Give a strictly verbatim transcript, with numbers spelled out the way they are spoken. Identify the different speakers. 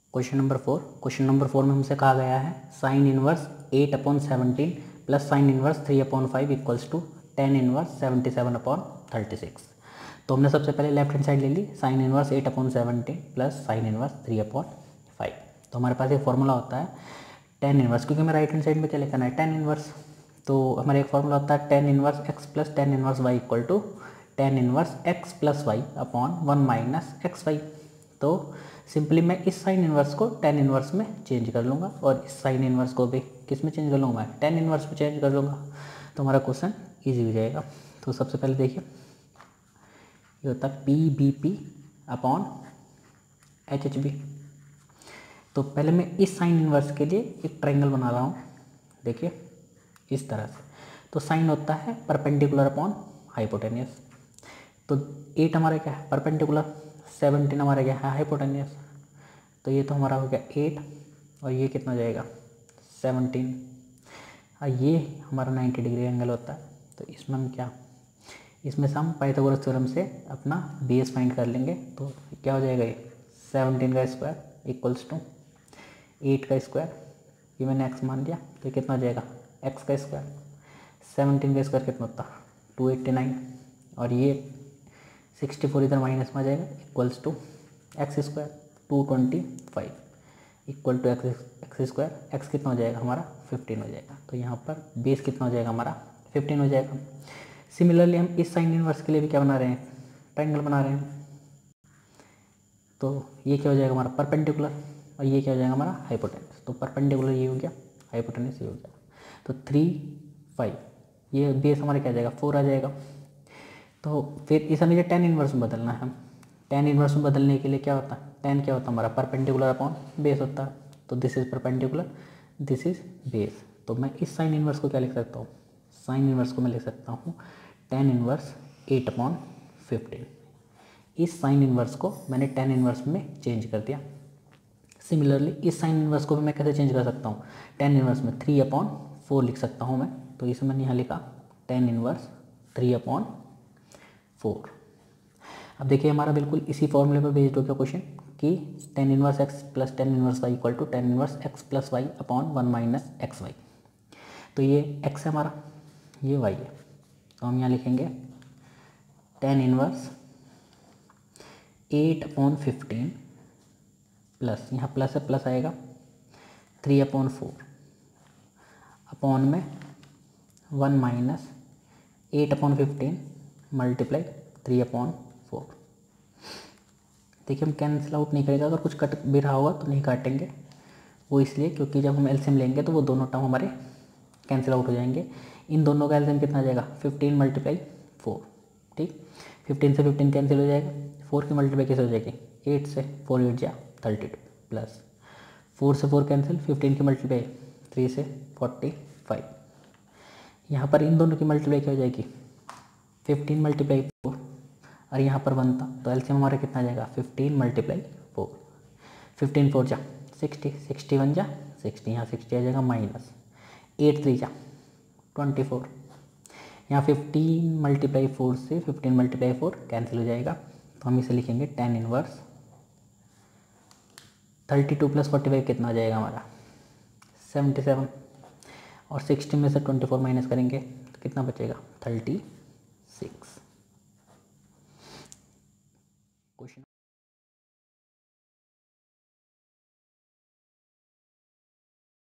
Speaker 1: Question number four question number four में हमसे कहा गया है sine inverse eight upon seventeen plus sine inverse three upon five equals to tan inverse seventy seven upon thirty six. तो हमने सबसे पहले लेफ्ट हैंड साइड ले ली, sine inverse eight upon seventeen plus sine inverse three upon five. तो हमारे पास एक formula होता है टेन इनवर्स, क्योंकि हमें राइट हैंड साइड में क्या लिखना है टेन इनवर्स। तो हमारे एक फॉर्मूला होता है tan inverse x plus tan inverse y equal to tan inverse x plus y upon one minus x y. तो सिंपली मैं इस साइन इनवर्स को टेन इनवर्स में चेंज कर लूँगा और इस साइन इनवर्स को भी किस में चेंज कर लूँगा, मैं टेन इनवर्स में चेंज कर लूँगा। तो हमारा क्वेश्चन इजी हो जाएगा। तो सबसे पहले देखिए ये होता है P B P upon H H B. तो पहले मैं इस साइन इनवर्स के लिए एक ट्रायंगल बना रहा हूँ, देखिए इस तरह से। तो साइन होता है परपेंडिकुलर अपॉन हाइपोटेनियस। तो एट हमारा क्या है परपेंडिकुलर, सेवनटीन हमारा क्या है हाइपोटेनियस। तो ये तो हमारा हो गया एट और ये कितना हो जाएगा सेवनटीन। और ये हमारा नाइन्टी डिग्री एंगल होता है। तो इसमें हम क्या, इसमें से हम पाइथागोरस थ्योरम से अपना बेस फाइंड कर लेंगे। तो क्या हो जाएगा ये सेवनटीन का स्क्वायर इक्वल्स टू एट का स्क्वायर, ये मैंने एक्स मान लिया। तो ये कितना हो जाएगा एक्स का स्क्वायर, सेवनटीन का स्क्वायर कितना होता टू एट्टी नाइन और ये सिक्सटी फोर इधर माइनस में आ जाएगा equals to x square two twenty five equal to x x square. X कितना हो जाएगा हमारा फिफ्टीन हो जाएगा। तो यहाँ पर बेस कितना हो जाएगा हमारा फिफ्टीन हो जाएगा। सिमिलरली हम इस साइन इनवर्स के लिए भी क्या बना रहे हैं ट्रायंगल बना रहे हैं। तो ये क्या हो जाएगा हमारा परपेंडिकुलर और ये क्या हो जाएगा हमारा हाइपोटेनस। तो परपेंडिकुलर ये हो गया, हाइपोटेनस ये हो गया। तो थ्री फाइव ये बेस हमारा क्या आ जाएगा फोर आ जाएगा। तो फिर इसे मुझे टेन इनवर्स में बदलना है। हम टेन इनवर्स में बदलने के लिए क्या होता है, टेन क्या होता है हमारा परपेंडिकुलर अपॉन बेस होता है। तो this is perpendicular, this is base. तो मैं इस साइन इनवर्स को क्या लिख सकता हूँ, साइन इनवर्स को मैं लिख सकता हूँ tan inverse eight upon fifteen. इस साइन इनवर्स को मैंने टेन इनवर्स में चेंज कर दिया। सिमिलरली इस साइन इनवर्स को भी मैं कैसे चेंज कर सकता हूँ, टेन इनवर्स में थ्री अपॉन फोर लिख सकता हूँ मैं। तो इसे मैंने यहाँ लिखा tan inverse three upon four. अब देखिए हमारा बिल्कुल इसी फॉर्मूले पर बेस्ड हो गया क्वेश्चन कि tan inverse x plus tan inverse y equal to tan inverse x plus y upon one minus x y. तो ये एक्स है हमारा, ये वाई है। तो हम यहाँ लिखेंगे tan inverse eight upon fifteen plus, यहाँ प्लस है प्लस आएगा थ्री अपॉन फोर अपॉन में one minus eight upon fifteen multiply three upon four. देखिए हम कैंसिल आउट नहीं करेगा, अगर कुछ कट भी रहा होगा तो नहीं काटेंगे। वो इसलिए क्योंकि जब हम एलसीएम लेंगे तो वो दोनों टर्म हमारे कैंसिल आउट हो जाएंगे। इन दोनों का एलसीएम कितना आ जाएगा फिफ्टीन मल्टीप्लाई फोर, ठीक। फिफ्टीन से फिफ्टीन कैंसिल हो जाएगा, फोर की मल्टीप्लाई कैसे हो जाएगी एट से, फोर एट जा थर्टी टू प्लस फोर से फोर कैंसिल, फिफ्टीन की मल्टीप्लाई थ्री से फोर्टी फाइव। यहाँ पर इन दोनों की मल्टीप्लाई क्या हो जाएगी फिफ्टीन मल्टीप्लाई फोर और यहाँ पर वन था। तो एलसीएम हमारा कितना आ जाएगा fifteen multiply four, fifteen four जा सिक्सटी, सिक्सटी वन जा सिक्सटी, यहाँ सिक्सटी आ जाएगा माइनस एट थ्री जा ट्वेंटी फोर। यहाँ फिफ्टीन मल्टीप्लाई फोर से फिफ्टीन मल्टीप्लाई फोर कैंसिल हो जाएगा। तो हम इसे लिखेंगे tan inverse thirty two plus forty five कितना आ जाएगा हमारा सेवेंटी सेवन और सिक्सटी में से ट्वेंटी फोर माइनस करेंगे तो कितना बचेगा थर्टी सिक्स।